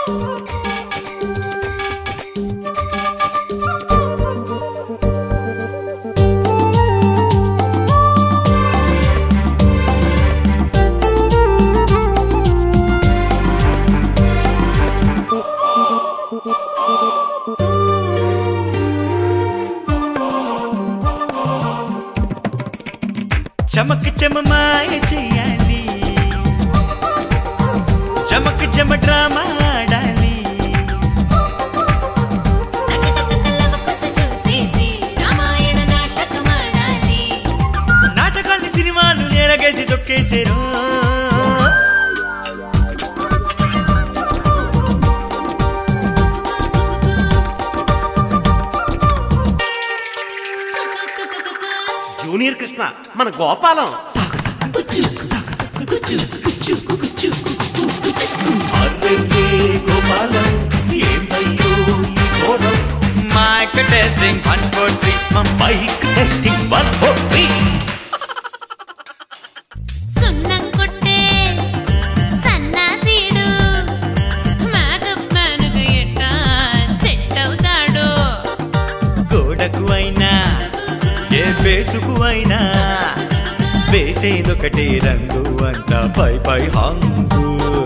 चमक चम माया चेयाली चमक चम ड्रामा आडाली నాటకాన్ని సినిమాలు నేలకేసి తొక్కేసేరు జూనియర్ కృష్ణ మన Gopalam mic testing 1 4 3 mic testing 1 4 3 సున్నం కొట్టే సన్నాసీడు మేకప్ మ్యాన్‌గా ఎట్టా సెట్ అవుతాడు గోడకు అయినా ఏ ఫేసుకు అయినా వేసేదొకటే రంగు అంతా పై పై హంగు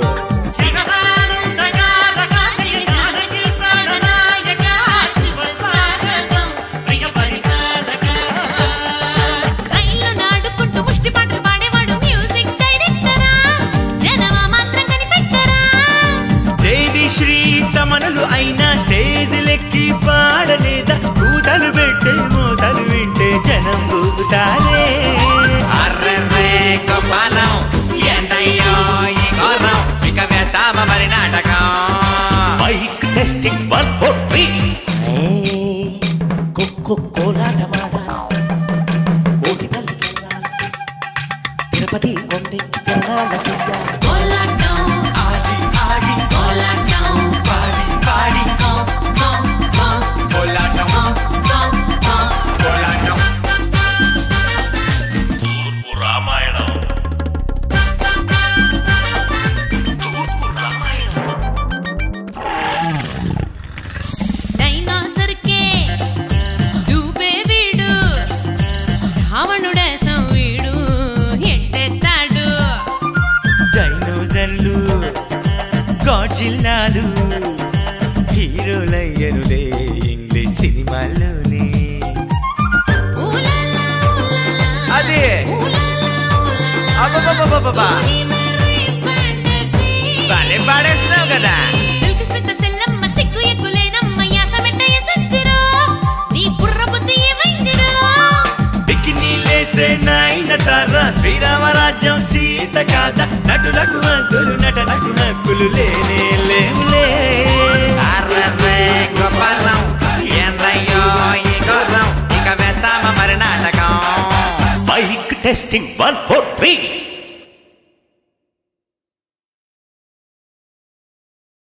దేవిశ్రీ తమనులు అయినా స్టేజ్ లెక్కి పాడలేదా కూతలు పెట్టే మోతలు వింటే జనం ఊగుతారే అర్రే గోపాలం ఏందయ్యో ఈ ఘోరం ఇక వేస్తామ మరి నాటకం మైక్ టెస్టింగ్ 1 4 3 కుక్కు కోలాటమాడ తిరుపతి కొండి తెలంగాణ సయ్య ఆడి ఆడి పాడి పాడి కోలాటం కోలాటం తూర్పు రామాయణం డైనోసర్కే డూబే వీడు రావణుడేసం వీడు ఎట్టెత్తాడు డైనోజర్లు గాడ్జిల్లాలు హీరోలయ్యనులే ఇంగ్లీష్ సినిమాల్లోనే ఊలాలా ఊలాలా అదే ఊలాలా ఊలాలా అబ్బబ్బబ్బబ్బబ్బా ఈ మెర్రీ ఫ్యాంటసీ బానే పాడేస్తున్నావు కదా సిల్క్ స్మిత సెల్లమ్మ సిగ్గు ఎగ్గులేనమ్మ యాసమెట్ట యసస్తిరో నీ బుర్ర బుద్ధి ఏమైందిరో బికినీలేసే నాయన తార శ్రీరామరాజ్యం సీత కాద నటులకు హక్కులు నటనకు హక్కులు లేనే లేవులే అర్రే గోపాలం ఏందయ్యో ఈ ఘోరం ఇక వేస్తామ మరి నాటకం మైక్ టెస్టింగ్ 1 4 3